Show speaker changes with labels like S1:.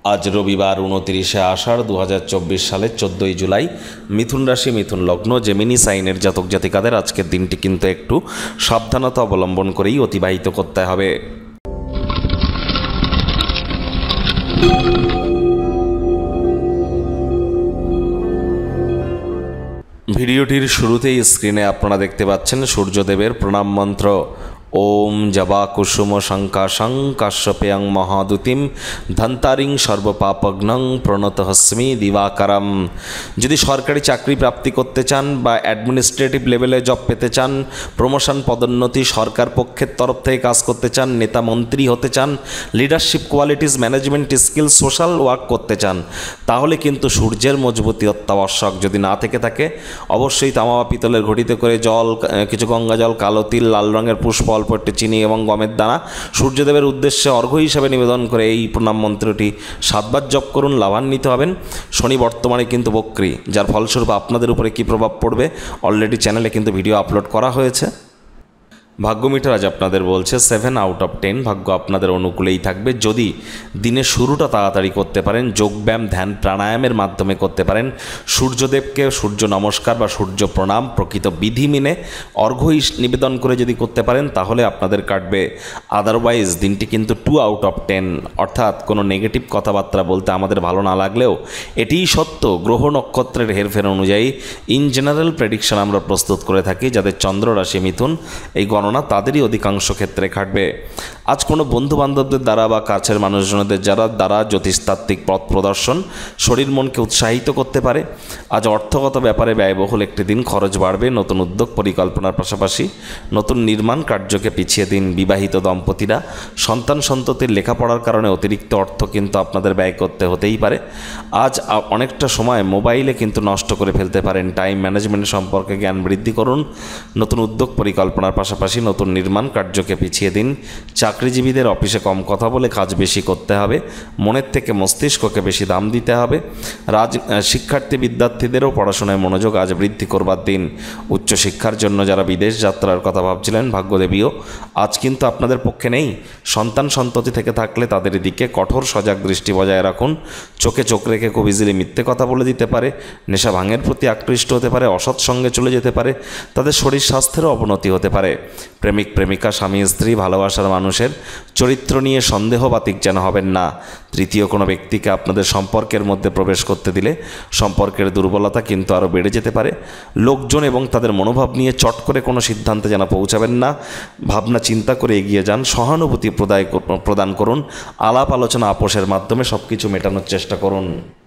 S1: আজ রবিবার 29শে আষাঢ় 2024 সালের 14ই জুলাই। মিথুন রাশি, মিথুন লগ্ন, জেমিনি সাইনের জাতক জাতিকাদের আজকের দিনটি কিন্তু একটু সাবধানতা অবলম্বন করেই অতিবাহিত করতে হবে। ভিডিওটির শুরুতেই স্ক্রিনে আপনারা দেখতে পাচ্ছেন সূর্যদেবের প্রণাম মন্ত্র। ওম জবা কুসুম শঙ্কাশং কাশ্যপেয়ং মহাদুতিম ধন্তারিং সর্বপাপগ্নং প্রণতহস্মি দিবাকারম। যদি সরকারি চাকরি প্রাপ্তি করতে চান বা অ্যাডমিনিস্ট্রেটিভ লেভেলে জব পেতে চান, প্রমোশন পদোন্নতি সরকার পক্ষের তরফ থেকে কাজ করতে চান, নেতা মন্ত্রী হতে চান, leadership qualities, management skill, social work করতে চান, তাহলে কিন্তু সূর্যের মজবুতি অত্যাবশ্যক। যদি না থেকে থাকে অবশ্যই তামা বা পিতলের ঘটিতে করে জল, কিছু গঙ্গা জল, কালো তিল, লাল রঙের পুষ্প, অল্প একটু চিনি এবং গমের দানা সূর্যদেবের উদ্দেশ্যে অর্ঘ্য হিসাবে নিবেদন করে এই প্রণাম মন্ত্রটি 7 বার জপ করুন, লাভান্বিত হবেন। শনি বর্তমানে কিন্তু বক্রী, যার ফলস্বরূপ আপনাদের উপরে কী প্রভাব পড়বে অলরেডি চ্যানেলে কিন্তু ভিডিও আপলোড করা হয়েছে। ভাগ্য মিটার আজ আপনাদের বলছে 7 আউট অফ 10, ভাগ্য আপনাদের অনুকূলেই থাকবে যদি দিনের শুরুটা তাড়াতাড়ি করতে পারেন, যোগব্যায়াম, ধ্যান, প্রাণায়ামের মাধ্যমে করতে পারেন, সূর্যদেবকে সূর্য নমস্কার বা সূর্য প্রণাম প্রকৃত বিধি মেনে অর্ঘ্য নিবেদন করে যদি করতে পারেন তাহলে আপনাদের কাটবে। আদারওয়াইজ দিনটি কিন্তু 2 আউট অফ 10, অর্থাৎ কোনো নেগেটিভ কথাবার্তা বলতে আমাদের ভালো না লাগলেও এটিই সত্য। গ্রহ নক্ষত্রের হেরফের অনুযায়ী ইন জেনারেল প্রেডিকশন আমরা প্রস্তুত করে থাকি। যাদের চন্দ্র রাশি মিথুন, এই গণনা তাদেরই অধিকাংশ ক্ষেত্রে খাটবে। আজ কোনো বন্ধুবান্ধবদের দ্বারা বা কাছের মানুষজনদের দ্বারা জ্যোতিষতাত্ত্বিক পথ প্রদর্শন শরীর মনকে উৎসাহিত করতে পারে। আজ অর্থগত ব্যাপারে ব্যয়বহুল একটি দিন, খরচ বাড়বে। নতুন উদ্যোগ পরিকল্পনার পাশাপাশি নতুন নির্মাণ কার্যকে পিছিয়ে দিন। বিবাহিত দম্পতিরা সন্তান সন্ততির লেখাপড়ার কারণে অতিরিক্ত অর্থ কিন্তু আপনাদের ব্যয় করতে হতেই পারে। আজ অনেকটা সময় মোবাইলে কিন্তু নষ্ট করে ফেলতে পারেন। টাইম ম্যানেজমেন্ট সম্পর্কে জ্ঞান বৃদ্ধি করুন। নতুন উদ্যোগ পরিকল্পনার পাশাপাশি নতুন নির্মাণ কার্যকে পিছিয়ে দিন। চাকরিজীবীদের অফিসে কম কথা বলে কাজ বেশি করতে হবে। মনের থেকে মস্তিষ্ককে বেশি দাম দিতে হবে। শিক্ষার্থী বিদ্যার্থীদেরও পড়াশোনায় মনোযোগ আজ বৃদ্ধি করবার দিন। উচ্চশিক্ষার জন্য যারা বিদেশ যাত্রার কথা ভাবছিলেন, ভাগ্যদেবীও আজ কিন্তু আপনাদের পক্ষে নেই। সন্তান সন্ততি থেকে থাকলে তাদের দিকে কঠোর সজাগ দৃষ্টি বজায় রাখুন। চোখে চোখ রেখে খুব ইজিলি মিথ্যে কথা বলে দিতে পারে, নেশা ভাঙের প্রতি আকৃষ্ট হতে পারে, অসৎ সঙ্গে চলে যেতে পারে, তাদের শরীর স্বাস্থ্যেরও অবনতি হতে পারে। প্রেমিক প্রেমিকা, স্বামী স্ত্রী, ভালোবাসার মানুষের চরিত্র নিয়ে সন্দেহবাতিক যেন হবেন না। তৃতীয় কোনো ব্যক্তিকে আপনাদের সম্পর্কের মধ্যে প্রবেশ করতে দিলে সম্পর্কের দুর্বলতা কিন্তু আরও বেড়ে যেতে পারে। লোকজন এবং তাদের মনোভাব নিয়ে চট করে কোনো সিদ্ধান্তে যেন পৌঁছাবেন না। ভাবনা চিন্তা করে এগিয়ে যান। সহানুভূতি প্রদান করুন। আলাপ আলোচনা আপোষের মাধ্যমে সব কিছু মেটানোর চেষ্টা করুন।